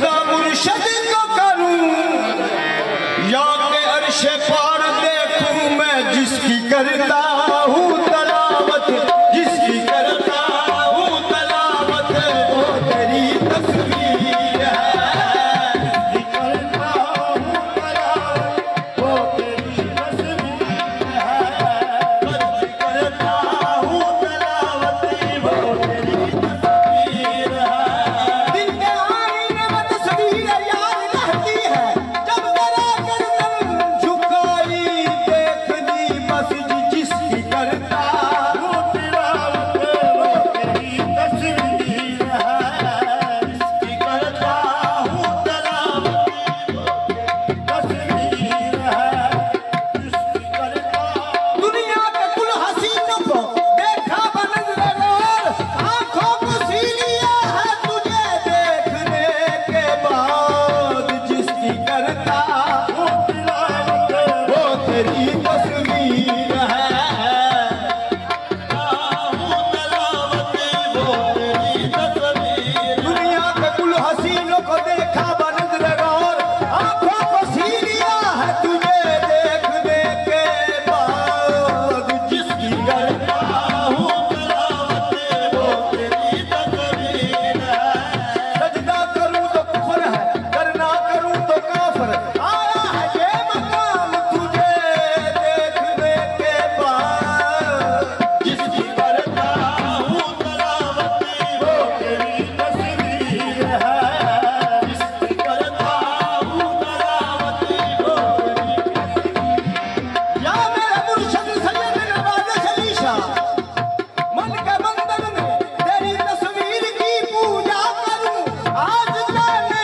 सजदा मुर्शद को करूं या के अर्शे पार देखूं मैं जिसकी करता हूँ तलावत, जिसकी करता हूँ तलावत वो तेरी तस्वीर है, जिसकी करता हूँ तलावत वो तेरी तस्वीर है, जिसकी करता हूँ तलावत वो तेरी तस्वीर है। दिल के आईने में तस्वीर याद रहती है, जब तेरा गर्दन झुकाई देखनी बस जिसकी करता हूँ तिलावत वो तेरी तस्वीर है, जिसकी करता हूँ तलावत तस्वीर है, जिसकी करता। दुनिया के कुल हसीनों को देखा बनज़्र गौर, आंखों को सी लिया है तुझे देखने के बाद, जिसकी करता हूँ तिलावत वो तेरी तस्वीर है, दुनिया के कुल हसीनों को देखा बनज़्र गौर, आंखों को सी लिया है तुझे देखने के बाद, जिसकी करता हूँ तलावत वो तेरी तस्वीर है। सजदा करूँ तो कुफ्र है, करना करूँ तो काफिर, आया है ये मकाम तुझे देखने के बाद, जिसकी करता हूँ तलावत वो तेरी तस्वीर है, जिसकी करता हूँ तलावत वो तेरी तस्वीर। या मेरे मुर्शद सैयद नवाज़ अली शाह, मन के मंदिर में तेरी तस्वीर की पूजा करूं, आज जाने